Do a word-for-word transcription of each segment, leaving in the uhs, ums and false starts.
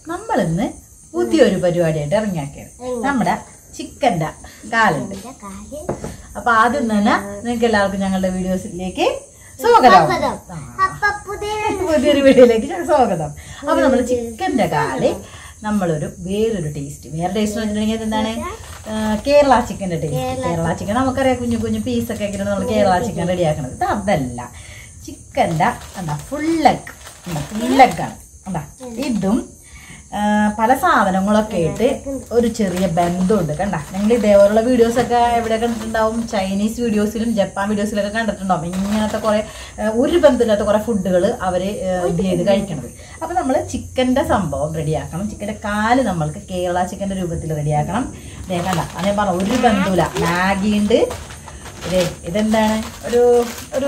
നമ്മളിന്ന് പുതിയൊരു പരിപാടിയായിട്ട് ഇറങ്ങിയാക്കിയത് നമ്മുടെ ചിക്കൻ്റെ കാലുണ്ട്. അപ്പൊ ആദ്യം തന്നെ നിങ്ങൾക്ക് എല്ലാവർക്കും ഞങ്ങളുടെ വീഡിയോസിലേക്ക് സ്വാഗതം. പുതിയൊരു വീഡിയോയിലേക്ക് സ്വാഗതം. അപ്പൊ നമ്മള് ചിക്കൻ്റെ കാല് നമ്മളൊരു വേറൊരു ടേസ്റ്റ് വേറെ ടേസ്റ്റ് എന്ന് വെച്ചിട്ടുണ്ടെങ്കിൽ എന്താണ് കേരള ചിക്കൻ്റെ ടേസ്റ്റ്. കേരള ചിക്കൻ നമുക്കറിയാം, കുഞ്ഞു കുഞ്ഞു പീസൊക്കെ ആക്കിയിട്ട് നമ്മൾ കേരള ചിക്കൻ റെഡിയാക്കണത്. ഇത് അതല്ല, ചിക്കൻ്റെ എന്താ ഫുൾ ലെഗ് എന്താ ഫുൾ ലെഗാണ് എന്താ. ഇതും പല സാധനങ്ങളൊക്കെ ആയിട്ട് ഒരു ചെറിയ ബന്ധമുണ്ട്. കണ്ട, നിങ്ങൾ ഇതേപോലുള്ള വീഡിയോസൊക്കെ എവിടെ കണ്ടിട്ടുണ്ടാവും? ചൈനീസ് വീഡിയോസിലും ജപ്പാൻ വീഡിയോസിലൊക്കെ കണ്ടിട്ടുണ്ടാവും. ഇങ്ങനത്തെ കുറെ ഒരു ബന്ധമില്ലാത്ത കുറെ ഫുഡുകൾ അവർ ഇത് ചെയ്ത് കഴിക്കണത്. അപ്പൊ നമ്മൾ ചിക്കൻ്റെ സംഭവം റെഡിയാക്കണം. ചിക്കൻ്റെ കാല് നമ്മൾക്ക് കേരള ചിക്കൻ്റെ രൂപത്തിൽ റെഡിയാക്കണം. ഇതേ കണ്ട, അതേ പറഞ്ഞ ഒരു ബന്ധമില്ല. മാഗി ഉണ്ട്. ഇതെന്താണ് ഒരു ഒരു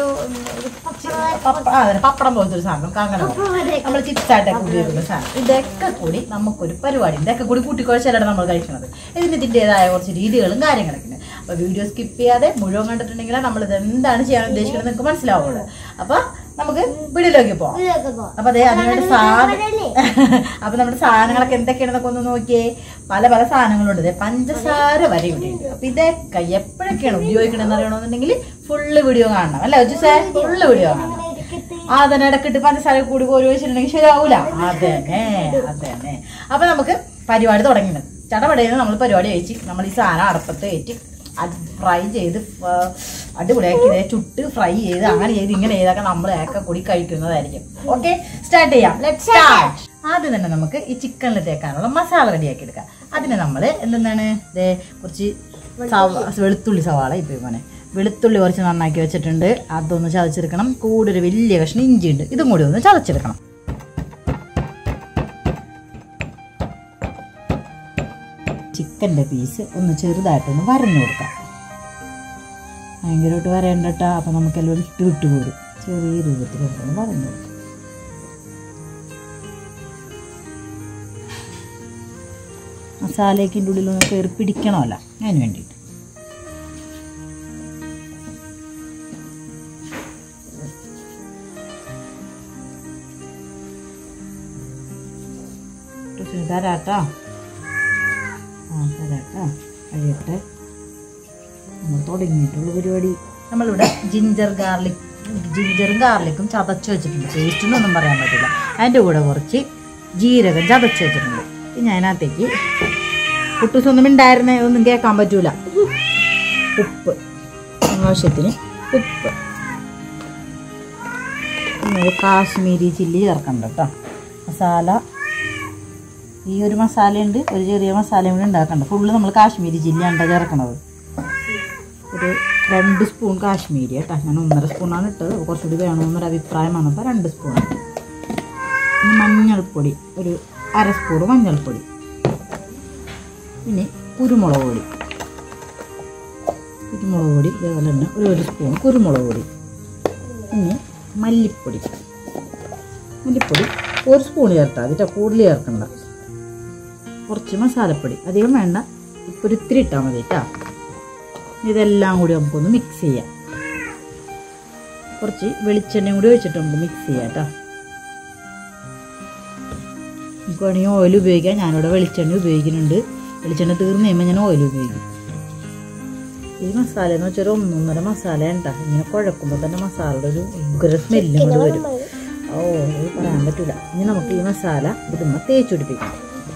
പപ്പടം പോലത്തെ ഒരു സാധനം, അങ്ങനെ നമ്മൾ ചിപ്സായിട്ടൊക്കെ ഉപയോഗിക്കുന്ന സാധനം. ഇതൊക്കെ കൂടി നമുക്കൊരു പരിപാടി, ഇതൊക്കെ കൂടി കൂട്ടിക്കുഴച്ചാലാണ് നമ്മൾ കഴിക്കുന്നത്. ഇതിന് ഇതിൻ്റെതായ കുറച്ച് രീതികളും കാര്യങ്ങളൊക്കെ ഉണ്ട്. അപ്പൊ വീഡിയോ സ്കിപ്പ് ചെയ്യാതെ മുഴുവൻ കണ്ടിട്ടുണ്ടെങ്കിൽ നമ്മൾ ഇത് എന്താണ് ചെയ്യാൻ ഉദ്ദേശിക്കുന്നത് നിങ്ങൾക്ക് മനസ്സിലാവുള്ളൂ. അപ്പൊ നമുക്ക് വീഡിയോയിലേക്ക് പോവാം. അപ്പൊ അതെ, അതിനുവേണ്ടി സാധനം അപ്പൊ നമ്മുടെ സാധനങ്ങളൊക്കെ എന്തൊക്കെയാണെന്നൊക്കെ ഒന്ന് നോക്കിയേ. പല പല സാധനങ്ങളുണ്ട്. പഞ്ചസാര വരെ ഇവിടെ ഉണ്ട്. അപ്പൊ ഇതൊക്കെ എപ്പോഴൊക്കെയാണ് ഉപയോഗിക്കണമെന്ന് അറിയണമെന്നുണ്ടെങ്കിൽ ഫുള്ള് വീഡിയോ കാണണം അല്ലേ ജുസേ? ഫുള്ള് വീഡിയോ കാണണം. അതിനിടക്കിട്ട് പഞ്ചസാര കൂടി കോരി വെച്ചിട്ടുണ്ടെങ്കിൽ ശരിയാവൂല. അതന്നെ അതന്നെ. അപ്പൊ നമുക്ക് പരിപാടി തുടങ്ങിയത് ചടപടയെന്ന് നമ്മൾ പരിപാടി കഴിച്ച് നമ്മൾ ഈ സാധനം അടപ്പത്ത് കയറ്റി അത് ഫ്രൈ ചെയ്ത് അടിപൊളിയാക്കി ചുട്ട് ഫ്രൈ ചെയ്ത് അങ്ങനെ ചെയ്ത് ഇങ്ങനെ ചെയ്തൊക്കെ നമ്മൾ ഒക്കെ കൂടി കഴിക്കുന്നതായിരിക്കും. ഓക്കെ, സ്റ്റാർട്ട് ചെയ്യാം. Let's start. ആദ്യം തന്നെ നമുക്ക് ഈ ചിക്കനിൽ തേക്കാനുള്ള മസാല റെഡിയാക്കി എടുക്കാം. അതിന് നമ്മൾ എന്താണ് ഇതേ കുറച്ച് വെളുത്തുള്ളി സവാള ഇപ്പം പോലെ വെളുത്തുള്ളി കുറച്ച് നന്നാക്കി വെച്ചിട്ടുണ്ട്. അതൊന്ന് ചതച്ചെടുക്കണം. കൂടെ ഒരു വലിയ കഷ്ണം ഇഞ്ചി ഉണ്ട്, ഇതും കൂടി ഒന്ന് ചതച്ചെടുക്കണം. ചിക്കൻ്റെ പീസ് ഒന്ന് ചെറുതായിട്ടൊന്ന് വരഞ്ഞു കൊടുക്കാം. ഭയങ്കരമായിട്ട് വരേണ്ട കേട്ടോ. അപ്പം നമുക്കെല്ലാം ഇട്ട് വിട്ട് പോരും. ചെറിയ രൂപത്തിലൊന്ന് വരഞ്ഞു കൊടുക്കാം. മസാലയ്ക്കിൻ്റെ ഉള്ളിലൊന്ന് കയറി പിടിക്കണമല്ലോ, അതിന് വേണ്ടിയിട്ട്. തരാട്ടോ ആ തരാട്ടോ കഴിയട്ടെ. നമ്മൾ തുടങ്ങിയിട്ടുള്ള പരിപാടി. നമ്മളിവിടെ ജിഞ്ചർ ഗാർലിക് ജിഞ്ചറും ഗാർലിക്കും ചതച്ച് വെച്ചിട്ടുണ്ട്. ടേസ്റ്റിനൊന്നും പറയാൻ പറ്റില്ല. അതിൻ്റെ കൂടെ കുറച്ച് ജീരകം ചതച്ച് വെച്ചിട്ടുണ്ട്. പിന്നെ അതിനകത്തേക്ക് കുട്ടൂസൊന്നും ഉണ്ടായിരുന്നേ, ഒന്നും കേൾക്കാൻ പറ്റൂല. ഉപ്പ് ആവശ്യത്തിന് ഉപ്പ്. പിന്നെ കാശ്മീരി ചില്ലി ചേർക്കണ്ട കേട്ടോ. മസാല ഈ ഒരു മസാലയുണ്ട്, ഒരു ചെറിയ മസാലയും കൂടി ഉണ്ടാക്കണ്ട. ഫുള്ള് നമ്മൾ കാശ്മീരി ചില്ലിയാണ് ചേർക്കണത്. ഒരു രണ്ട് സ്പൂൺ കാശ്മീരി കേട്ടോ. ഞാൻ ഒന്നര സ്പൂണാണ് ഇട്ടത്. കുറച്ചുകൂടി വേണമെന്നൊരു അഭിപ്രായമാണ്. അപ്പോൾ രണ്ട് സ്പൂൺ. മഞ്ഞൾപ്പൊടി ഒരു അര സ്പൂൺ മഞ്ഞൾപ്പൊടി. പിന്നെ കുരുമുളക് പൊടി കുരുമുളക് പൊടി ഇതേപോലെ തന്നെ ഒരു ഒരു സ്പൂൺ കുരുമുളക് പൊടി. പിന്നെ മല്ലിപ്പൊടി മല്ലിപ്പൊടി ഒരു സ്പൂൺ ചേർത്താൽ അതിൻ്റെ കൂടുതൽ ചേർക്കണ്ട. കുറച്ച് മസാലപ്പൊടി അധികം വേണ്ട, ഇപ്പോൾ ഒരു ഇത്തിരി ഇട്ടാൽ മതി കേട്ടോ. ഇതെല്ലാം കൂടി നമുക്കൊന്ന് മിക്സ് ചെയ്യാം. കുറച്ച് വെളിച്ചെണ്ണയും കൂടി ഒഴിച്ചിട്ട് നമുക്ക് മിക്സ് ചെയ്യാം കേട്ടോ. നമുക്ക് വേണമെങ്കിൽ ഓയിൽ ഉപയോഗിക്കാം. ഞാനിവിടെ വെളിച്ചെണ്ണ ഉപയോഗിക്കുന്നുണ്ട്. വെളിച്ചെണ്ണ തീർന്ന് കഴിയുമ്പോൾ ഞാൻ ഓയിൽ ഉപയോഗിക്കും. ഈ മസാല എന്ന് വെച്ചാൽ ഒന്നൊന്നര മസാല ഉണ്ടാ. ഇങ്ങനെ കുഴക്കുമ്പോൾ തന്നെ മസാലയുടെ ഒരു ഉഗ്ര സ്മെല്ലും കൂടി വരും. ഓ, അത് പറയാൻ പറ്റില്ല. ഇനി നമുക്ക് ഈ മസാല ഇതുമ്മ തേച്ച് പിടിപ്പിക്കാം.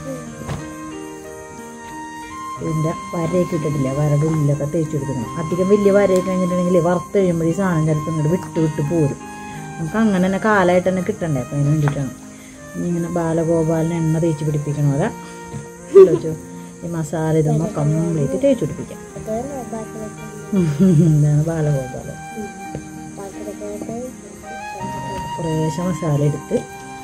ഇതിൻ്റെ വരയൊക്കെ ഇട്ടിട്ടില്ല, വരയുടെ ഉള്ളിലൊക്കെ തേച്ച് കൊടുക്കണം. അധികം വലിയ വരയൊക്കെ കഴിഞ്ഞിട്ടുണ്ടെങ്കിൽ വറുത്ത് കഴിയുമ്പോൾ ഈ സാധനം ചിലപ്പോൾ ഇങ്ങോട്ട് വിട്ട് വിട്ട് പോരും. നമുക്ക് അങ്ങനെ തന്നെ കാലമായിട്ട് തന്നെ കിട്ടണ്ടേ. അപ്പം അതിന് വേണ്ടിയിട്ടാണ് ഇങ്ങനെ ബാലഗോപാലിന് എണ്ണ തേച്ച് പിടിപ്പിക്കണ പോലെ ചോദിച്ചു ഈ മസാല ഇതൊന്ന് കംപ്ലീറ്റ് തേച്ച് പിടിപ്പിക്കാം. എന്താണ് ബാലഗോപാലൻ? കുറേശ്ശെ മസാല എടുത്ത്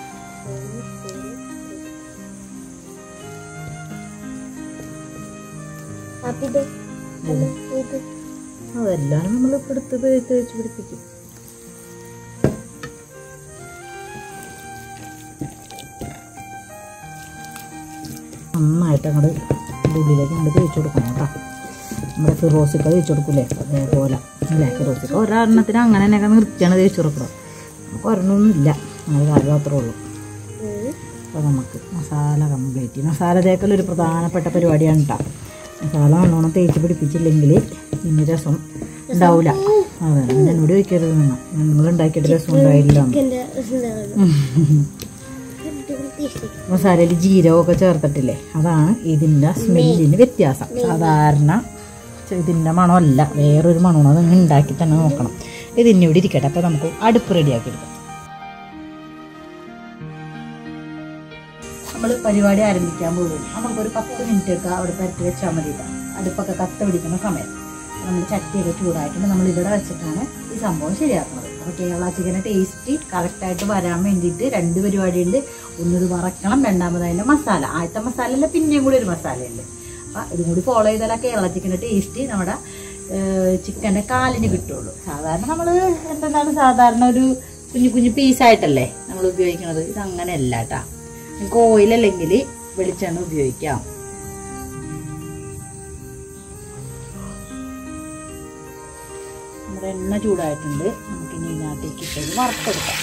അതെല്ലാം നമ്മൾ ഇപ്പം എടുത്ത് തേച്ച് പിടിപ്പിക്കും. നന്നായിട്ട് അങ്ങോട്ട് ഉള്ളിലേക്ക് നമ്മൾ തേച്ച് കൊടുക്കണം കേട്ടോ. നമ്മുടെ ഫിറോസിക്ക തേച്ച് കൊടുക്കൂലേ അതേപോലെ അല്ലേ? ഫിറോസിക്ക ഒരെണ്ണത്തിന് അങ്ങനെ തന്നെയൊക്കെ നിർത്തിയാണ് തേച്ച് കൊടുക്കണം. നമുക്ക് ഒരെണ്ണമൊന്നുമില്ല, അങ്ങനെ കാര്യം മാത്രമേ ഉള്ളൂ. അപ്പോൾ നമുക്ക് മസാല കംപ്ലീറ്റ്. മസാല തേക്കലൊരു പ്രധാനപ്പെട്ട പരിപാടിയാണ് കേട്ടോ. മസാല നല്ലോണം തേച്ച് പിടിപ്പിച്ചില്ലെങ്കിൽ പിന്നെ രസം ഉണ്ടാവില്ല. അതെ, പിന്നെ എന്നോട് വയ്ക്കരുത്, നിങ്ങൾ നിങ്ങൾ ഉണ്ടാക്കിയിട്ട് രസം ഉണ്ടായില്ല. മസാലയിൽ ജീരകമൊക്കെ ചേർത്തിട്ടില്ലേ, അതാണ് ഇതിൻ്റെ സ്മെല്ലിന് വ്യത്യാസം. സാധാരണ ഇതിൻ്റെ മണമല്ല, വേറൊരു മണമാണ്. അതങ്ങനെ ഉണ്ടാക്കി തന്നെ നോക്കണം. ഇതിന് ഇവിടെ ഇരിക്കട്ടെ. അപ്പോൾ നമുക്ക് അടുപ്പ് റെഡിയാക്കി എടുക്കാം. നമ്മൾ പരിപാടി ആരംഭിക്കാൻ പോകും. നമുക്കൊരു പത്ത് മിനിറ്റ് ഒക്കെ അവിടെ പരത്തി വെച്ചാൽ മതി. അടുപ്പൊക്കെ കത്ത പിടിക്കുന്ന സമയം നമ്മൾ ചട്ടിയൊക്കെ ചൂടായിട്ടുണ്ട്. നമ്മൾ ഇവിടെ വെച്ചിട്ടാണ് ഈ സംഭവം ശരിയാക്കുന്നത്. അപ്പോൾ കേരള ചിക്കൻ്റെ ടേസ്റ്റ് കറക്റ്റായിട്ട് വരാൻ വേണ്ടിയിട്ട് രണ്ട് പരിപാടിയുണ്ട്. ഒന്നത് വറക്കണം, രണ്ടാമത് അതിൻ്റെ മസാല. ആദ്യത്തെ മസാലയല്ല, പിന്നെയും കൂടി ഒരു മസാലയുണ്ട്. അപ്പം ഇതും കൂടി ഫോളോ ചെയ്താൽ കേരള ചിക്കൻ്റെ ടേസ്റ്റ് നമ്മുടെ ചിക്കൻ്റെ കാലിന് കിട്ടുള്ളൂ. സാധാരണ നമ്മൾ എന്താണ് സാധാരണ ഒരു കുഞ്ഞു കുഞ്ഞു പീസായിട്ടല്ലേ നമ്മൾ ഉപയോഗിക്കുന്നത്. ഇത് അങ്ങനെയല്ല കേട്ടോ. നിങ്ങൾക്ക് ഓയിലല്ലെങ്കിൽ വെളിച്ചെണ്ണ ഉപയോഗിക്കാം. നമ്മുടെ എണ്ണ ചൂടായിട്ടുണ്ട്. നമുക്കിനി ഇതിനകത്തേക്ക് ഇട്ടത് വറുത്തെടുക്കാം.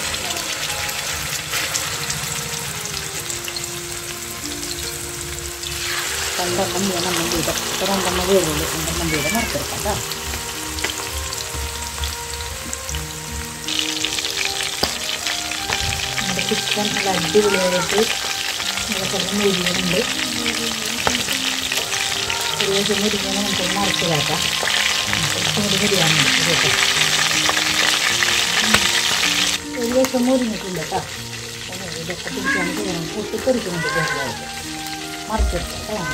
രണ്ടെണ്ണം മൂന്നെണ്ണം വീതം ഇപ്പോൾ രണ്ടെണ്ണം വേറുള്ളൂ. രണ്ടെണ്ണം വീതം വറുത്തെടുക്കാം കേട്ടോ. നമ്മുടെ ചിക്കൻ നല്ല അടിപൊളിയായിട്ട് നമുക്കൊന്ന് മുരിയുന്നുണ്ട്. ഒരു ദിവസം മുരിഞ്ഞാൽ നമുക്കൊന്ന് മറച്ചു കാക്കാം. കുറച്ചുകൂടി മുരിയാനുണ്ട്. ഇതൊക്കെ ഒരു ദിവസം മുരിഞ്ഞിട്ടില്ല കേട്ടോ. ഇതൊക്കെ പിടിക്കാൻ ചെയ്യണം. പൊട്ടിത്തെറിക്കുന്നുണ്ട് ചെറുതായിട്ട്. മറച്ചെടുക്കാം.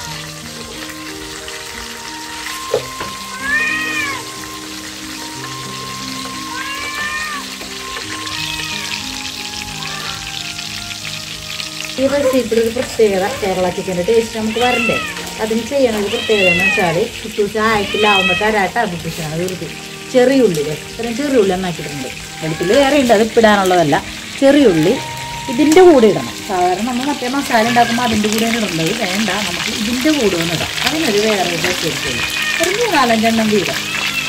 ഈ റെസിപ്പിയുടെ ഒരു പ്രത്യേകത, കേരള ചിക്കൻ്റെ ടേസ്റ്റ് നമുക്ക് വരണ്ടേ, അതിന് ചെയ്യണത് പ്രത്യേകത എന്ന് വെച്ചാൽ കുട്ടൂസ് ആയിട്ടില്ലാവുമ്പോൾ തരാട്ട കുട്ടൂസാണ് വെറുതെ ചെറിയുള്ളിൽ ഇത്രയും ചെറിയുള്ളി എന്നാക്കിയിട്ടുണ്ട്. വെളുത്തുള്ളി വേറെ ഉണ്ട്, അത് ഇടാനുള്ളതല്ല. ചെറിയുള്ളി ഇതിൻ്റെ കൂടെ ഇടണം. സാധാരണ നമ്മൾ മറ്റേ മസാല ഉണ്ടാക്കുമ്പോൾ അതിൻ്റെ കൂടെ ഇടുന്നത് വേണ്ട, നമുക്ക് ഇതിൻ്റെ കൂടെ ഒന്ന് ഇടാം. അതിനൊരു വേറെ വെച്ചിരിക്കുള്ളൂ. ഒരു മൂന്നാലഞ്ചെണ്ണം വീതം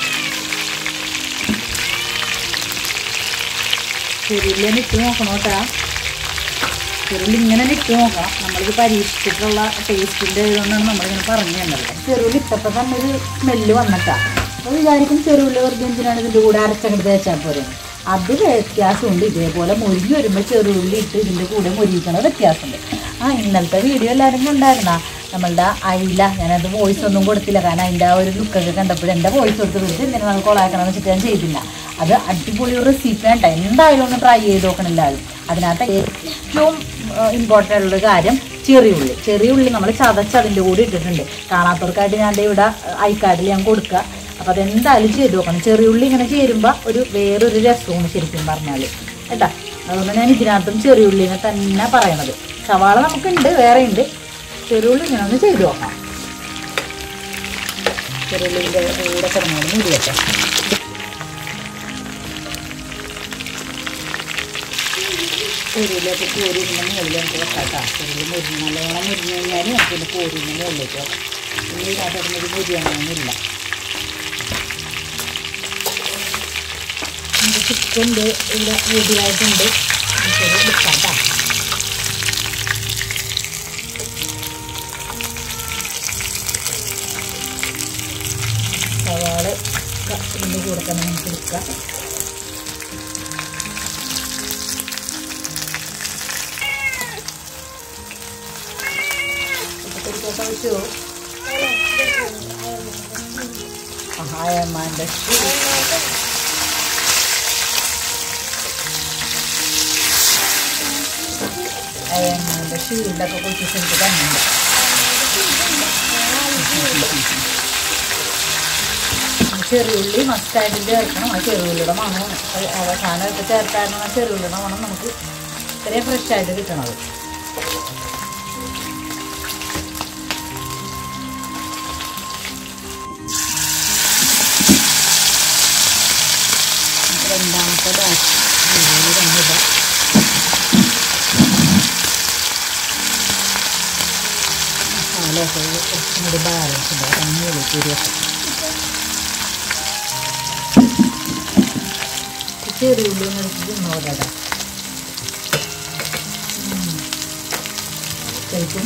ചെറിയുള്ളി ഇട്ട് നോക്കണം കേട്ടോ. ചെറുള്ളി ഇങ്ങനെ ഇട്ട് നോക്കണം. നമ്മളിത് പരീക്ഷിച്ചിട്ടുള്ള ടേസ്റ്റിൻ്റെ ഇതുകൊണ്ടാണ് നമ്മളിങ്ങനെ പറഞ്ഞു തന്നത്. ചെറുള്ളി ഇട്ടപ്പോൾ തന്നെ ഒരു സ്മെല്ല് വന്നിട്ടാണ്. അപ്പോൾ വിചാരിക്കും ചെറുള്ളി വെറുതെ എന്തിനാണ് ഇതിൻ്റെ കൂടെ അരച്ചങ്ങട് തേച്ചാൽ പോരെ. അത് വ്യത്യാസമുണ്ട്. ഇതേപോലെ മൊരിഞ്ഞ് വരുമ്പോൾ ചെറുള്ളി ഇട്ട് ഇതിൻ്റെ കൂടെ മൊരിയിക്കണ വ്യത്യാസമുണ്ട്. ആ ഇന്നലത്തെ വീഡിയോ എല്ലാവരും കണ്ടായിരുന്നാ നമ്മളുടെ അയില. ഞാനത് വോയിസ് ഒന്നും കൊടുത്തില്ല, കാരണം അതിൻ്റെ ആ ഒരു ലുക്കൊക്കെ കണ്ടപ്പോൾ എൻ്റെ വോയിസ് കൊടുത്ത് വിളിച്ച് എന്തിനാണ് നമ്മൾ കൊളാക്കണമെന്ന് വെച്ചിട്ട് ഞാൻ ചെയ്തില്ല. അത് അടിപൊളി ഒരു റെസിപ്പി വേണ്ട, എന്തായാലും ഒന്ന് ട്രൈ ചെയ്ത് നോക്കണം എല്ലാവരും. അതിനകത്ത് ഏറ്റവും ഇമ്പോർട്ടൻ്റ് ഉള്ള കാര്യം ചെറിയുള്ളി. ചെറിയുള്ളി നമ്മൾ ചതച്ച് അതിൻ്റെ കൂടെ ഇട്ടിട്ടുണ്ട്. കാണാത്തവർക്കായിട്ട് ഞാൻ ഇവിടെ ഐക്കാർഡിൽ ഞാൻ കൊടുക്കുക. അപ്പോൾ അതെന്തായാലും ചെയ്ത് നോക്കണം. ചെറിയുള്ളി ഇങ്ങനെ ചേരുമ്പോൾ ഒരു വേറൊരു രസമാണ് ശരിക്കും പറഞ്ഞാൽ കേട്ടോ. അതുകൊണ്ട് ഞാൻ ഇതിനകത്തും ചെറിയുള്ളിനെ തന്നെ പറയണത്. സവാള നമുക്കുണ്ട്, വേറെ ഉണ്ട്. ചെറിയുള്ളി ഇങ്ങനെ ഒന്ന് ചെയ്ത് നോക്കാം. ചെറിയുള്ളിൻ്റെ കൂടെ കിടന്നോട് മുരിയട്ടെ. ചെറിയുള്ളിയൊക്കെ കോരിയിരുന്ന മുകളിൽ നമുക്ക് വെക്കാം. ചെറിയ മുരിഞ്ഞ് നല്ലോണം മുരിഞ്ഞ് കഴിഞ്ഞാൽ നമുക്കിത് കോരിയിരുന്ന മുകളിലേക്ക് വെക്കാം. ഇനി ഇതിനകത്തൊരു മുരിയാനൊന്നുമില്ല. നമ്മുടെ ചിക്കൻ്റെ ഇവിടെ റെഡിയായിട്ടുണ്ട്. നമുക്കത് എടുക്കാം കേട്ടോ. സവാള ഇതിൻ്റെ കൂടെ തന്നെ നമുക്ക് എടുക്കാം. കഴിച്ചോ? അഹായമാൻ്റെ അയമാൻ്റെ ഷീൽഡൊക്കെ പൊട്ടിച്ചെടുത്ത് തന്നെയുണ്ട്. ചെറിയുള്ളി മസ്റ്റായിട്ട് ചേർക്കണം. ആ ചെറിയുള്ളിയുടെ മണം അവസാനമൊക്കെ ചേർത്തായിരുന്നു. ആ ചെറിയുള്ളിയുടെ മണം നമുക്ക് ഇത്രയും ഫ്രഷായിട്ട് കിട്ടണത്. രണ്ടാമത്തെ ബാച്ച് രണ്ടിട മസാലയൊക്കെ കുറച്ചും കൂടി ബാലൻസ് ഉണ്ട്. അങ്ങനെ കുരിയൊക്കെ ചെറിയുള്ളി എടുത്ത് തിന്നോടാ. ശരിക്കും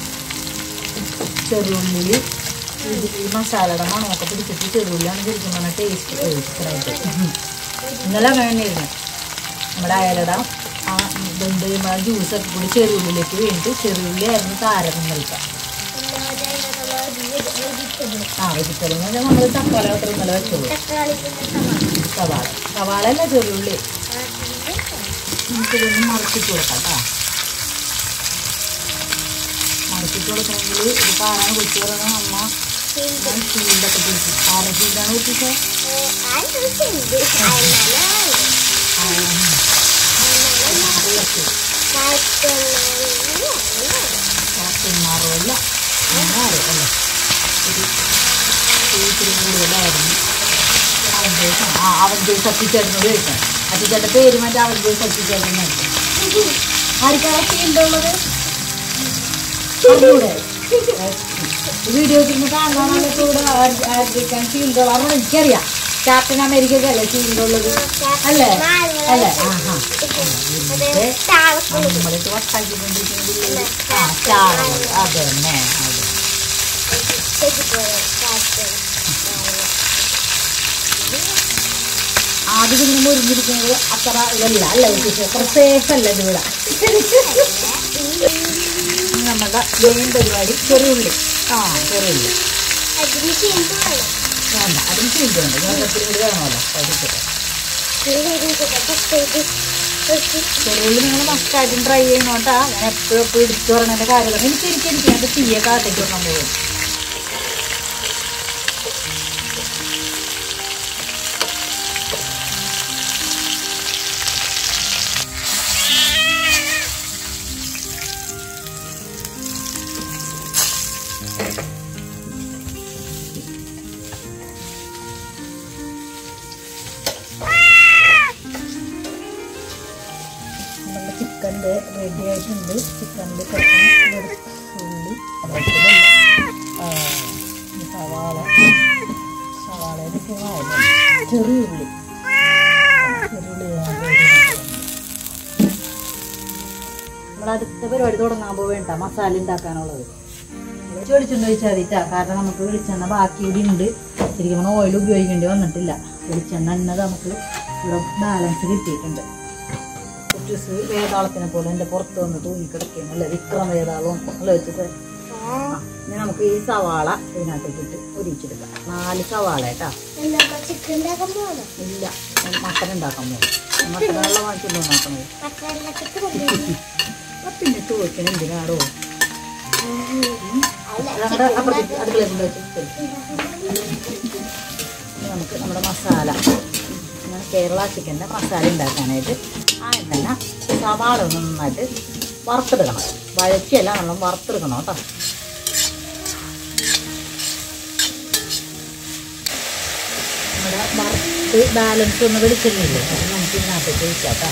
ചെറുള്ളി ഈ മസാലയുടെ മണമൊക്കെ പിടിച്ചിട്ട് ചെറുള്ളിയാണ് ശരിക്കും പറഞ്ഞാൽ ടേസ്റ്റ് ചിക്കനായിട്ട്. ഇന്നലെ അങ്ങനെ തന്നെയായിരുന്നു. നമ്മുടെ അയലട ആ ഇതുണ്ട് നമ്മുടെ ജ്യൂസൊക്കെ കൂടി ചെറുള്ളിലേക്ക് വേണ്ടിയിട്ട് ചെറുള്ളിയായിരുന്നു താരകം കളിക്കാം. ആ വെജിറ്റബിൾ എന്ന് പറഞ്ഞാൽ നമ്മൾ തക്കാളി അത്ര ഇന്നലെ വെച്ചോളൂ. സവാള സവാള അല്ല ചെറുള്ളി. നമുക്കിതൊന്ന് മറച്ചിട്ട് കൊടുക്കാം കേട്ടോ. മറച്ചിട്ട് കൊടുക്കണമെങ്കിൽ ഇത് കാണാൻ കുത്തി പറയണം അമ്മ ഷീൽഡൊക്കെ പിടിച്ചു. ആറ് ഷീൽഡാണ് കുത്തിച്ചേ. മാറുമല്ല അല്ലേ ഇത്തിരി കൂടുതലായിരുന്നു. അവൻ ജോസ് ആ അവൻ ജോസ് അത്തിച്ചേട്ടനോട് ചോദിക്കണം. അത്തിച്ചേട്ടൻ്റെ പേര് മറ്റേ അവൻ ജോസ് അത്തിച്ചേട്ടൻ ആർക്കാ ഷീൽഡുള്ളത് അറിയൂടെ? വീഡിയോസിൽ നിന്ന് കാണാനൊക്കെ ഇവിടെ ആയിരിക്കാൻ ഷീൽഡുള്ള അവിടെ എനിക്കറിയാം. ക്യാപ്റ്റൻ അമേരിക്കക്കല്ലേ ഷീൽഡുള്ളത് അല്ലേ അല്ലേ? ആ ഹാ നമ്മളിട്ട് വട്ടാക്കിക്കൊണ്ടിരിക്കുന്നത് ആ സ്റ്റാറുള്ളത് അത് തന്നെ. ആദ്യം ഇങ്ങനെ മുറിഞ്ഞിരിക്കുന്നത് അത്ര ഇതല്ല അല്ല അത്ര സേഫ് അല്ല ഇതിവിടെ. നമ്മുടെ മെയിൻ പരിപാടി ചെറുള്ളി. ആ ചെറുള്ളി വേണ്ട അതിന് ചെയ്തിട്ടുണ്ട്. വെള്ളത്തിൽ കൂടി വേണമല്ലോ പഠിച്ചിട്ട്. ചെറുള്ളി നിങ്ങൾ മസ്റ്റായിട്ടും ട്രൈ ചെയ്യണോട്ടാ. ഞാൻ എപ്പോഴും എപ്പോഴും എടുത്തു പറഞ്ഞതിൻ്റെ കാര്യമാണ്. എനിക്ക് എനിക്ക് എനിക്ക് അത് തീയെ കാത്തേക്ക് വെക്കാൻ പോകും. ചിക്കൻ്റെ റെഡി ആയിട്ടുണ്ട്. ചിക്കനിൽ കുറച്ച് ഉള്ളി സവാള സവാളയിൽ ചെറിയ ഉള്ളി ചെറുള്ളി നമ്മളടുത്ത പരിപാടി തുടങ്ങാൻ പോവേണ്ട മസാല ഉണ്ടാക്കാനുള്ളത്. വെളിച്ചെണ്ണ ഒഴിച്ചാൽ മതിട്ടാ. കാരണം നമുക്ക് വെളിച്ചെണ്ണ ബാക്കി ഇവിടെ ഉണ്ട്. ശരിക്കും നമ്മൾ ഓയിൽ ഉപയോഗിക്കേണ്ടി വന്നിട്ടില്ല. വെളിച്ചെണ്ണ എണ്ണ നമുക്ക് ഇവിടെ ബാലൻസ് കിട്ടിയിട്ടുണ്ട്. കുറ്റൂസ് വേതാളത്തിനെ പോലെ എൻ്റെ പുറത്ത് വന്ന് തൂങ്ങിക്കിടക്കുകയാണ് അല്ലേ? വിക്രം വേതാളവും അല്ല വെച്ചിട്ട്. ഇനി നമുക്ക് ഈ സവാള ഇതിനകത്തേക്ക് ഇട്ട് ഒരിച്ചെടുക്കാം. നാല് സവാള കേട്ടാ. ഇല്ല മട്ടൻ ഉണ്ടാക്കാൻ പോകും. മട്ടനുള്ള വാങ്ങിച്ചല്ലോ നോക്കണത്. പിന്നെ ചോദിക്കണം എന്തിനാടോ അടുക്കള കൊണ്ട് വെച്ച്. നമുക്ക് നമ്മുടെ മസാല അങ്ങനെ കേരള ചിക്കൻ്റെ മസാല ഉണ്ടാക്കാനായിട്ട് ആദ്യം തന്നെ സവാള ഒന്ന് നന്നായിട്ട് വറുത്തെടുക്കണം. വഴറ്റിയല്ല നമ്മൾ വറുത്തെടുക്കണം കേട്ടോ. നമ്മുടെ വറുത്ത് ബാലൻസ് ഒന്ന് വെളിച്ചെണ്ണയില്ലേ അത് നമുക്ക് ഇതിനകത്തേക്ക് ഒഴിക്കാം കേട്ടോ.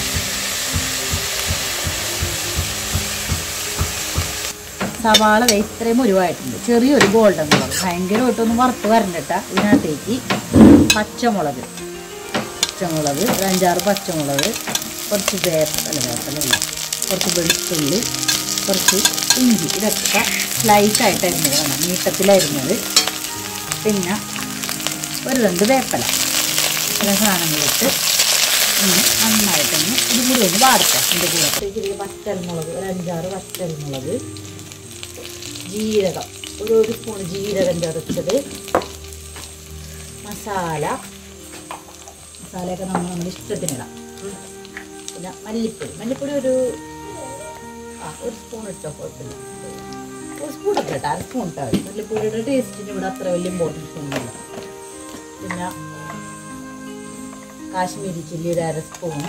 സവാള ഇത്രയും മുരുവായിട്ടുണ്ട്. ചെറിയൊരു ഗോൾഡൻ കളർ ഭയങ്കരമായിട്ടൊന്ന് വറുത്ത് വരണ്ടിട്ട. ഇതിനകത്തേക്ക് പച്ചമുളക് പച്ചമുളക് ഒരു അഞ്ചാറ് പച്ചമുളക്, കുറച്ച് വേപ്പല വേപ്പലല്ല കുറച്ച് വെളുത്തുള്ളി, കുറച്ച് ഇഞ്ചി, ഇതൊക്കെ സ്ലൈസായിട്ട് അരിഞ്ഞത് വേണം, നീട്ടത്തിലരിഞ്ഞത്. പിന്നെ ഒരു രണ്ട് വേപ്പല, ഇത്ര സാധനങ്ങളിട്ട് ഒന്ന് നന്നായിട്ടൊന്ന് ഇത് കൂടി ഒന്ന് വാടക്കാം. ഇതിൻ്റെ കൂടെ ചെറിയ വറ്റൽമുളക് ഒരു അഞ്ചാറ് വറ്റൽമുളക്, ജീരകം ഒരു ഒരു സ്പൂൺ ജീരകം ചതച്ചത്, മസാല മസാലയൊക്കെ നമ്മൾ നമ്മുടെ ഇഷ്ടത്തിനിടാം. പിന്നെ മല്ലിപ്പൊടി മല്ലിപ്പൊടി ഒരു ആ ഒരു സ്പൂൺ ഇട്ടോ കുഴപ്പമില്ല. ഒരു സ്പൂണൊക്കെ ഇട്ടാൽ അര സ്പൂൺ ഇട്ടാൽ മതി. മല്ലിപ്പൊടിയുടെ ടേസ്റ്റിന് ഇവിടെ അത്ര വലിയ ഇമ്പോർട്ടൻസ് ഒന്നുമില്ല. പിന്നെ കാശ്മീരി ചില്ലി ഒരു അര സ്പൂൺ,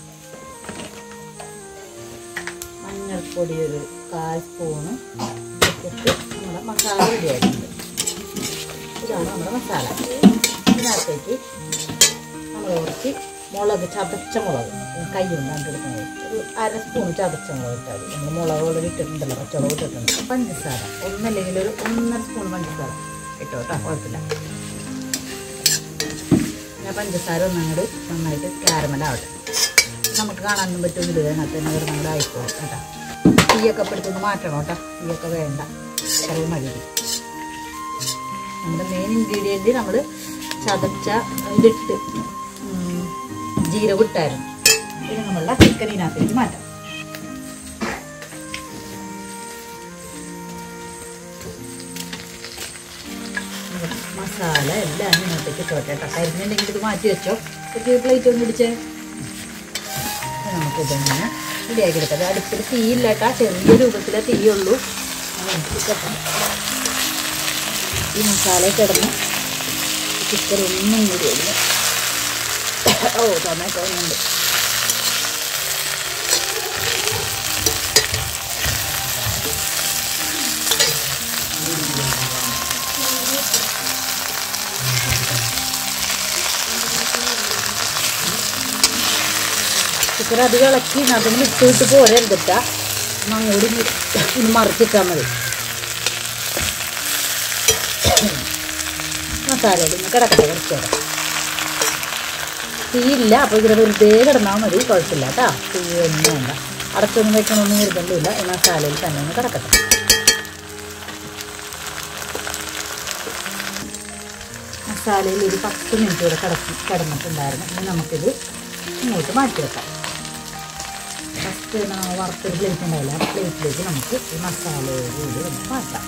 മഞ്ഞൾപ്പൊടി ഒരു കാൽ സ്പൂണ് ഇട്ടിട്ട് നമ്മുടെ മസാല റെഡി ആയിട്ടുണ്ട്. ഇതാണ് നമ്മുടെ മസാല. ഇതിനകത്തേക്ക് നമ്മൾ കുറച്ച് മുളക്, ചതച്ച മുളക് കൈ കൊണ്ടാണ് എടുക്കുന്നത്. ഒരു അര സ്പൂൺ ചതച്ച മുളക് ഇട്ടാൽ മതി. നമ്മൾ മുളക് വളരെ ഇട്ടിട്ടുണ്ടല്ലോ, പച്ചമുളക് ഇട്ടിട്ടുണ്ട്. പഞ്ചസാര ഒന്നല്ലെങ്കിൽ ഒരു ഒന്നര സ്പൂൺ പഞ്ചസാര ഇട്ടോ കേട്ടോ, കുഴപ്പമില്ല. ഞാൻ പഞ്ചസാര ഒന്നങ്ങോട്ട് നന്നായിട്ട് കാരമലാവട്ടെ. നമുക്ക് കാണാനൊന്നും പറ്റുമെങ്കിൽ അതിനകത്ത് തന്നെ അങ്ങോട്ട് ആയിക്കോളും കേട്ടോ. തീയൊക്കെ പിടിച്ചൊന്ന് മാറ്റണം കേട്ടോ. തീയൊക്കെ വേണ്ട, ചെറിയ മതി. നമ്മുടെ മെയിൻ ഇൻഗ്രീഡിയൻറ്റ് നമ്മൾ ചതച്ച ഇതിട്ട് ജീരകം ഇട്ടായിരുന്നു. പിന്നെ നമ്മളുടെ ചിക്കനിനകത്തേക്ക് മാറ്റാം. മസാല എല്ലാം ഇതിനകത്തേക്ക് ഇട്ടോട്ടെ കേട്ടോ. കരിഞ്ഞിട്ടുണ്ടെങ്കിൽ ഇത് മാറ്റി വെച്ചോ. ഒരു പ്ലേറ്റ് ഒന്ന് ഇടിച്ചേ. നമുക്കിതൊന്ന് റെഡിയാക്കി എടുക്കാം. അടുപ്പിൽ തീയില്ല കേട്ടോ, ചെറിയ രൂപത്തിലേ തീയുള്ളൂ. ഈ മസാല കിടന്ന് ചിക്കൻ ഒന്നും കൂടി വരുന്നു. ഓ ടൊമാറ്റോ ഒന്നുണ്ട്. ചിക്കൻ അധികം ഇളക്കി അതിന് ഇട്ട് വിട്ട് പോരെടുത്തിട്ടാ അങ്ങോട്ട് ഒന്ന് മറിച്ചിട്ടാൽ മതി. മസാലയിൽ ഒന്ന് കിടക്കട്ടെ കുറച്ച് നേരം. തീയില്ല, അപ്പോൾ ഇതിൽ വെറുതെ കിടന്നാൽ മതി, കുഴപ്പമില്ല കേട്ടോ. തീ ഒന്നും വേണ്ട, അടച്ചൊന്നും വെക്കണമൊന്നും നിർബന്ധമില്ല. ഈ മസാലയിൽ തന്നെ ഒന്ന് കിടക്കട്ടെ. മസാലയിൽ ഒരു പത്ത് മിനിറ്റ് കൂടെ കിടക്കി കിടന്നിട്ടുണ്ടായിരുന്നു. ഇനി നമുക്കിത് ഇങ്ങോട്ട് മാറ്റി വെക്കാം. ഫസ്റ്റ് വറുത്തൊരു പ്ലേറ്റ് ഉണ്ടാവില്ല, ആ പ്ലേറ്റിലേക്ക് നമുക്ക് ഈ മസാലയോടുകൂടി ഒന്ന് മാറ്റാം.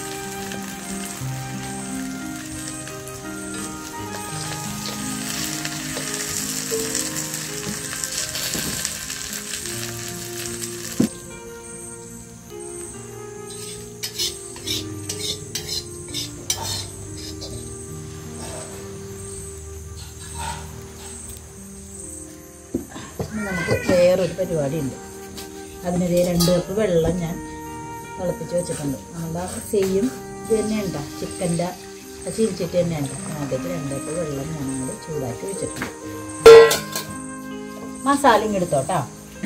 നമുക്ക് വേറൊരു പരിപാടി ഉണ്ട്. അതിനിടെ രണ്ട് കപ്പ് വെള്ളം ഞാൻ തിളപ്പിച്ച് വെച്ചിട്ടുണ്ട്. നമ്മുടെ സെയിം ഇത് തന്നെയുണ്ടോ, ചിക്കൻ്റെ ചീനിച്ചിട്ട് തന്നെയുണ്ട്. അതിലേക്ക് രണ്ട് കപ്പ് വെള്ളം ഞാൻ അങ്ങോട്ട് ചൂടാക്കി വെച്ചിട്ടുണ്ട്. മസാലയും എടുത്തോട്ടോ.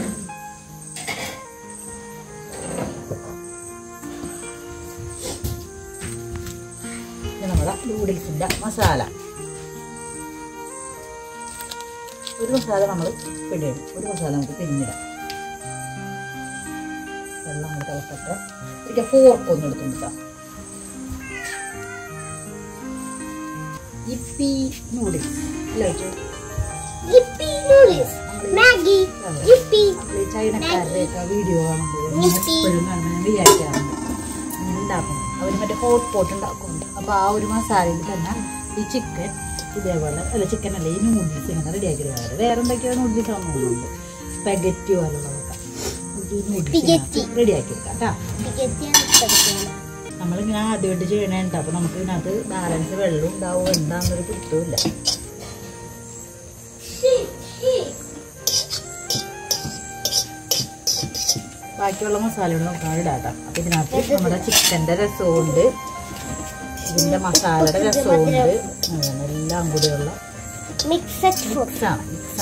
ഇത് നമ്മുടെ നൂഡിൽസിൻ്റെ മസാല. ഒരു മസാല നമ്മൾ പിടിയിടും, ഒരു മസാല നമുക്ക് പിരിഞ്ഞിടാം. വെള്ളം കൂടെ തിളക്കട്ടെ. പിന്നെ ഫോർക്ക് ഒന്ന് എടുത്തുകൊടുക്കാം. യിപ്പി നൂഡിൽസ് അല്ലേ ചൈനക്കാരുടെയൊക്കെ വീഡിയോ കാണുമ്പോൾ എപ്പോഴും കാണുമ്പോൾ വിചാരിക്കാറുണ്ട് ഇങ്ങനെ ഉണ്ടാക്കുന്നു. അവർ മറ്റേ ഹോട്ട് പോട്ട് ഉണ്ടാക്കുന്നുണ്ട്. അപ്പോൾ ആ ഒരു മസാലയിൽ തന്നെ ഈ ചിക്കൻ ഇതേപോലെ അല്ല ചിക്കൻ അല്ല ഈ നൂഡിൽസ് ഇങ്ങനെ റെഡിയാക്കി എടുക്കാറ്. വേറെ എന്തൊക്കെയോ നൂഡിൽസ് ഒന്നുണ്ട്, സ്പെഗറ്റി പോലുള്ളതൊക്കെ റെഡിയാക്കി എടുക്കാം കേട്ടോ. നമ്മളിങ്ങനെ ആദ്യമായിട്ട് ചെയ്യണേണ്ട. അപ്പോൾ നമുക്ക് ഇതിനകത്ത് ബാലൻസ് വെള്ളം ഉണ്ടാവും എന്താണെന്നൊരു പിടുത്തമില്ല. ബാക്കിയുള്ള മസാലകൾ നമുക്ക് ഇടാം. അപ്പം ഇതിനകത്ത് നമ്മുടെ ചിക്കൻ്റെ രസമുണ്ട്, ഇതിൻ്റെ മസാലയുടെ രസമുണ്ട്, എല്ലാം കൂടിയുള്ള മിക്സാണ്.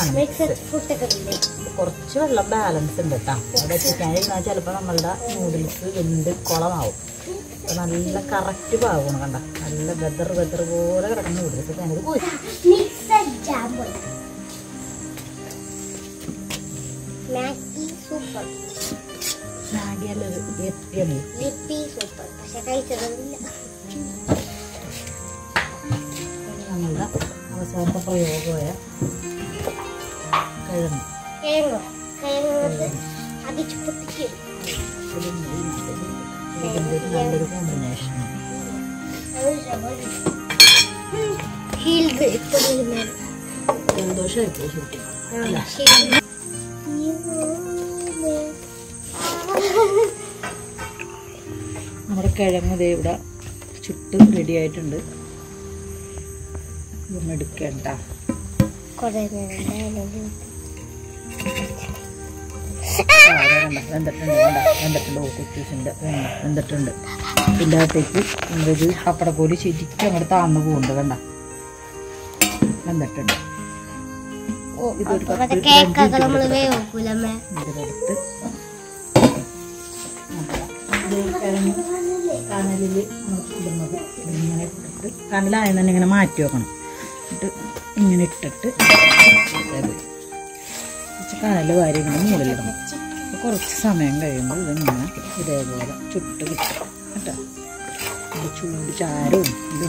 കുറച്ച് വെള്ളം ബാലൻസ് ഉണ്ട് കേട്ടോ. അവിടെ ചിക്കൻ ഇരുന്നാൽ ചിലപ്പോൾ നമ്മളുടെ നൂഡിൽസ് വെന്ത് കുളമാവും. അപ്പം നല്ല കറക്റ്റ് പാകണം. കണ്ട നല്ല വെതർ വെതർ പോലെ കിടക്കുന്ന നൂഡിൽസ് ഞാനിത് പോയി. മാഗി അല്ലത് നമ്മളുടെ അവസാനത്തെ പ്രയോഗമായ കിഴങ്ങ് നല്ലൊരു കോമ്പിനേഷനാണ്. ജലദോഷമായിപ്പോ ശരിക്കും. നമ്മുടെ കിഴങ്ങ് ദേ ഇവിടെ ചുട്ട് റെഡി ആയിട്ടുണ്ട്. ഇതൊന്നും എടുക്കണ്ട. വെന്തിട്ടുണ്ട് വേണ്ട വെന്തിട്ടുണ്ട് ഓ കുറ്റീസിൻ്റെ വെന്തിട്ടുണ്ട്. ഇതിൻ്റെ അകത്തേക്ക് നമ്മളൊരു പപ്പടക്കോല് ശരിക്കും അങ്ങോട്ട് താഴ്ന്നു പോകുന്നുണ്ട്. വേണ്ട വെന്തിട്ടുണ്ട്. ഓ ഇതൊരു ഇതിലെടുത്ത് കനലിൽ ഇടുന്നത് ഇങ്ങനെ ഇട്ടിട്ട് കനലായെന്ന് തന്നെ ഇങ്ങനെ മാറ്റി വെക്കണം. എന്നിട്ട് ഇങ്ങനെ ഇട്ടിട്ട് കനൽ വാരി ഇങ്ങനെ മുകളിലിടണം. കുറച്ച് സമയം കഴിയുമ്പോൾ ഇതിങ്ങനെ ഇതേപോലെ ചുട്ട് കിട്ടും കേട്ടോ. ചൂട് ചാരവും ഇതും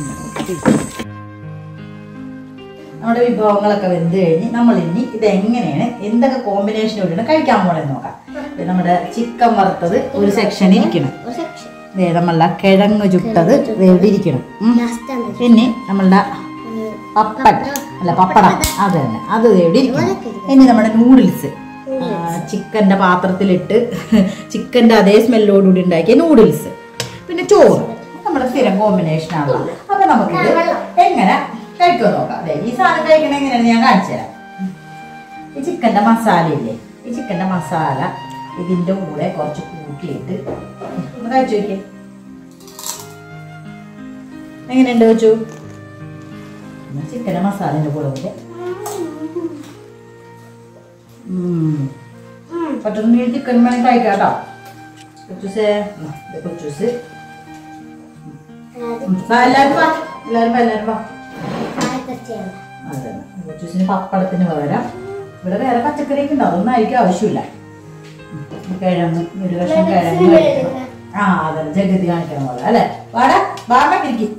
നമ്മുടെ വിഭവങ്ങളൊക്കെ വെന്ത് കഴിഞ്ഞ് നമ്മൾ ഇനി ഇതെങ്ങനെയാണ് എന്തൊക്കെ കോമ്പിനേഷനോടാണ് കഴിക്കാൻ പോണെന്ന് നോക്കാം. നമ്മുടെ ചിക്കൻ വറുത്തത് ഒരു സെക്ഷൻ ഇരിക്കണം, നമ്മളുടെ കിഴങ്ങ് ചുട്ടത് ഇവിടെ ഇരിക്കണം, പിന്നെ നമ്മളുടെ പപ്പട അല്ല പപ്പടം അത് തന്നെ അത് ഇവിടെ ഇരിക്കണം. ഇനി നമ്മുടെ നൂഡിൽസ് ചിക്കൻ്റെ പാത്രത്തിലിട്ട് ചിക്കൻ്റെ അതേ സ്മെല്ലോടുകൂടി ഉണ്ടാക്കിയ നൂഡിൽസ്, പിന്നെ ചോറ് നമ്മുടെ സ്ഥിരം കോമ്പിനേഷനാണല്ലോ. അപ്പൊ നമുക്കിത് എങ്ങനെ കഴിക്കുമോ നോക്കാം. അതെ, ഈ സാധനം കഴിക്കണ എങ്ങനെയാണെന്ന് ഞാൻ കാണിച്ചു തരാം. ഈ ചിക്കൻ്റെ മസാല ഇല്ലേ, ഈ ചിക്കൻ്റെ മസാല ഇതിൻ്റെ കൂടെ കുറച്ച് കൂട്ടിയിട്ട് ഒന്ന് കഴിച്ചു നോക്കിയേ. എങ്ങനെയുണ്ട് വെച്ചു? ചിക്കൻ്റെ മസാലൻ്റെ കൂടെ കൂടെ പറ്റുന്ന ചിക്കൻ വേണമെങ്കിൽ കഴിക്കാം കേട്ടോ. കൊച്ചൂസേ കൊച്ചൂസ് എല്ലാവരും വാ എല്ലാവരും വാ എല്ലാവരും വാ. അതെ, കൊച്ചൂസിന് പപ്പടത്തിന് പകരം ഇവിടെ വേറെ പച്ചക്കറിയൊക്കെ ഉണ്ടാവും, അതൊന്നും ആയിരിക്കും ആവശ്യമില്ല. കിഴങ്ങ് ഒരു കഷ്ണം കിഴങ്ങ് കഴിക്കണം. ആ അതെ, ജഗതി കാണിക്കാൻ പോലെ അല്ലെ. വാടാ വാടാ ഇരിക്കും.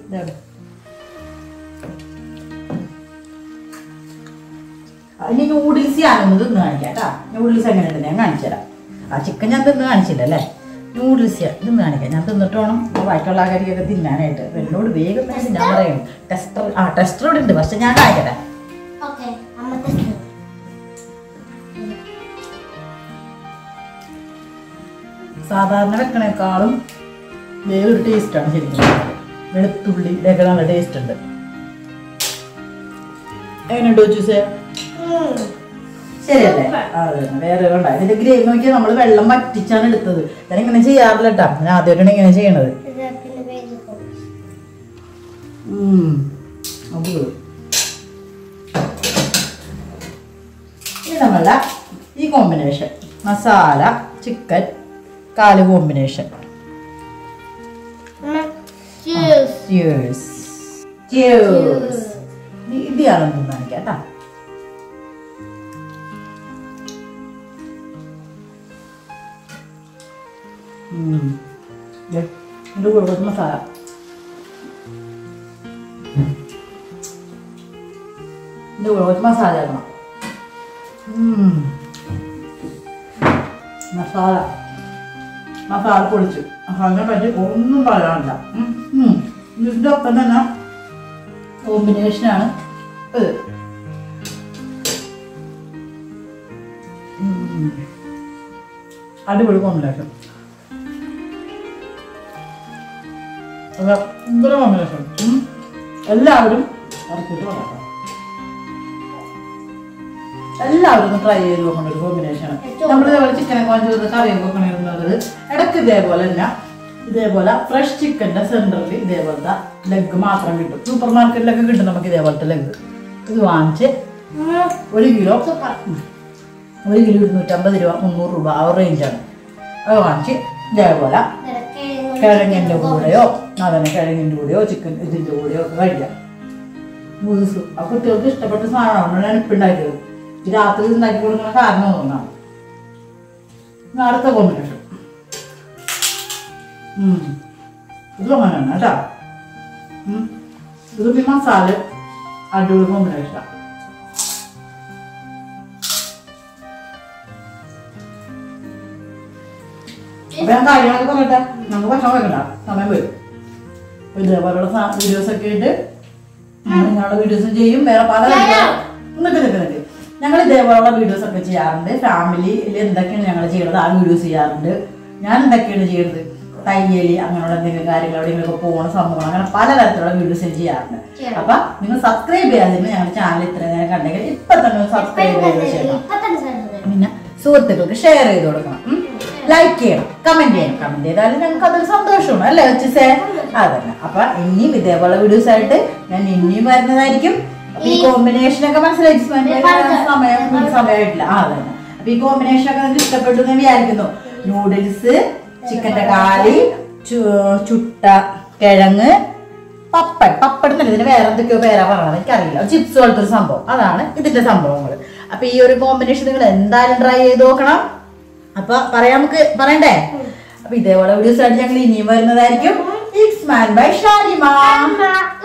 ഇനി നൂഡിൽസ് ഞാനൊന്ന് തിന്ന് കാണിക്കാം കേട്ടാ. നൂഡിൽസ് എങ്ങനെയുണ്ട് ഞാൻ കാണിച്ചു തരാം. ആ ചിക്കൻ ഞാൻ തിന്ന് കാണിച്ചില്ല അല്ലേ, നൂഡിൽസ് തിന്ന് കാണിക്കാം. ഞാൻ തിന്നിട്ട് വേണം ബാക്കിയുള്ള ആൾക്കാരിക്കൊക്കെ തിന്നാനായിട്ട്. എന്നോട് വേഗം ഞാൻ പറയും ടെസ്റ്റർ. ആ ടെസ്റ്റർ ഇവിടെ ഉണ്ട്, പക്ഷെ ഞാൻ കാണിക്കട്ടെ. സാധാരണ വെക്കണേക്കാളും വേറൊരു ടേസ്റ്റാണ് ശരിക്കും. വെളുത്തുള്ളി ഇതൊക്കെ നല്ല ടേസ്റ്റ് ഉണ്ട്. എങ്ങനെയുണ്ടോ ചൂസേ? ശരിയല്ലേ? അതെ, വേറെ വേണ്ട. ഇതിന്റെ ഗ്രേവി നോക്കിയാൽ നമ്മൾ വെള്ളം വറ്റിച്ചാണ് എടുത്തത്. ഞാൻ ഇങ്ങനെ ചെയ്യാറില്ല കേട്ടാ, ഞാൻ ആദ്യമായിട്ടാണ് ഇങ്ങനെ ചെയ്യണത്. ഇനി നമ്മളുടെ ഈ കോമ്പിനേഷൻ മസാല ചിക്കൻ കാല് കോമ്പിനേഷൻ. ഇത് ഞാനൊന്നും കാണിക്കാം കേട്ടാ. ഇതിന്റെ കൂടെ കുറച്ച് മസാല, ഇതിന്റെ കൂടെ കുറച്ച് മസാല ഇടണം. മസാല മസാല പൊളിച്ചു. മസാലിനെ പറ്റി ഒന്നും പറയാനില്ല. ഇതിന്റെ ഒപ്പം തന്നെ കോമ്പിനേഷനാണ് ഇത്. അടിപൊളി കോമ്പിനേഷൻ. എന്തൊരു കോമ്പിനേഷൻ. എല്ലാവരും ഇറക്കിയിട്ട് പറയാം. എല്ലാവരും ട്രൈ ചെയ്ത് നോക്കേണ്ട ഒരു കോമ്പിനേഷനാണ്. നമ്മൾ ഇതേപോലെ ചിക്കനൊക്കെ വാങ്ങിച്ചു കറിയൊക്കെ വെക്കണിരുന്നത് ഇടയ്ക്ക് ഇതേപോലെ തന്നെ ഇതേപോലെ ഫ്രഷ് ചിക്കൻ്റെ സെൻറ്ററിൽ ഇതേപോലത്തെ ലെഗ് മാത്രം കിട്ടും. സൂപ്പർ മാർക്കറ്റിലൊക്കെ കിട്ടും നമുക്ക് ഇതേപോലത്തെ ലെഗ്. ഇത് വാങ്ങിച്ച് ഒരു കിലോ ഒരു കിലോ ഇരുന്നൂറ്റമ്പത് രൂപ മുന്നൂറ് രൂപ ആ റേഞ്ചാണ്. അത് വാങ്ങിച്ച് ഇതേപോലെ കിഴങ്ങിൻ്റെ കൂടെയോ അതന്നെ കിഴങ്ങിൻ്റെ കൂടെയോ ചിക്കൻ ഇതിൻ്റെ കൂടെയോ ഒക്കെ കഴിക്കാം. ബൂസ് ആ കുട്ടികൾക്ക് ഇഷ്ടപ്പെട്ട സാധനമാണ് ഞാൻ ഇപ്പം ഉണ്ടാക്കിയത്. രാത്രി ഉണ്ടാക്കി കൊടുക്കുന്ന കാരണം തോന്നാണ്. അടുത്ത കോമ്പിനേഷൻ ഇത് അങ്ങനെയാണ് കേട്ടോ. ഇത് പിന്നെ മസാല അടിപൊളി കോമ്പിനേഷനാണ്. അപ്പൊ ഞാൻ കാര്യങ്ങളൊക്കെ പറയട്ടെ, നമുക്ക് ഭക്ഷണം വെക്കണ്ട, സമയം വരും. ഇതേപോലുള്ള വീഡിയോസ് ഒക്കെ ആയിട്ട് ഞങ്ങളുടെ വീഡിയോസും ചെയ്യും. വേറെ പല നിൽക്ക് നിൽക്ക് നിൽക്ക് ഞങ്ങൾ ഇതേപോലുള്ള വീഡിയോസ് ഒക്കെ ചെയ്യാറുണ്ട്. ഫാമിലിയിൽ എന്തൊക്കെയാണ് ഞങ്ങൾ ചെയ്യുന്നത് ആ വീഡിയോസ് ചെയ്യാറുണ്ട്. ഞാൻ എന്തൊക്കെയാണ് ചെയ്യുന്നത്, തയ്യൽ അങ്ങനെയുള്ള എന്തെങ്കിലും കാര്യങ്ങൾ എവിടെയെങ്കിലും പോകുന്ന സംഭവങ്ങൾ അങ്ങനെ പലതരത്തിലുള്ള വീഡിയോസ് ചെയ്യാറുണ്ട്. അപ്പൊ നിങ്ങൾ സബ്സ്ക്രൈബ് ചെയ്യാതിരുന്നു ഞങ്ങളുടെ ചാനൽ ഇത്ര നേരം കണ്ടെങ്കിൽ ഇപ്പൊ തന്നെ സബ്സ്ക്രൈബ് ചെയ്ത് ചെയ്യണം. പിന്നെ സുഹൃത്തുക്കൾക്ക് ഷെയർ ചെയ്ത് കൊടുക്കണം, ലൈക്ക് ചെയ്യണം, കമന്റ് ചെയ്യണം. കമന്റ് ചെയ്താലും ഞങ്ങൾക്ക് അതൊരു സന്തോഷമാണ് അല്ലേ വെച്ചേ? അതന്നെ. അപ്പൊ ഇനിയും ഇതേപോലെ വീഡിയോസ് ആയിട്ട് ഞാൻ ഇനിയും വരുന്നതായിരിക്കും. അപ്പൊ ഈ കോമ്പിനേഷൻ ഒക്കെ മനസ്സിലായി സമയം സമയമായിട്ടില്ല. ആ അതന്നെ. അപ്പൊ ഈ കോമ്പിനേഷൻ ഒക്കെ നിങ്ങൾക്ക് ഇഷ്ടപ്പെട്ടു എന്ന് വിചാരിക്കുന്നു. നൂഡിൽസ്, ചിക്കന്റെ കാലി, ചുട്ട കിഴങ്ങ്, പപ്പട് പപ്പട് എന്നല്ല ഇതിന് വേറെ എന്തൊക്കെയോ പേരാ പറയണത് എനിക്കറിയില്ല. ചിപ്സ് പോലത്തെ ഒരു സംഭവം, അതാണ് ഇതിന്റെ സംഭവങ്ങൾ. അപ്പൊ ഈ ഒരു കോമ്പിനേഷൻ നിങ്ങൾ എന്തായാലും ട്രൈ ചെയ്ത് നോക്കണം. അപ്പൊ പറയാം, നമുക്ക് പറയണ്ടേ? അപ്പൊ ഇതേപോലെ വീഡിയോസ് ആയിട്ട് ഞങ്ങൾ ഇനിയും വരുന്നതായിരിക്കും. It's man by Shalimar.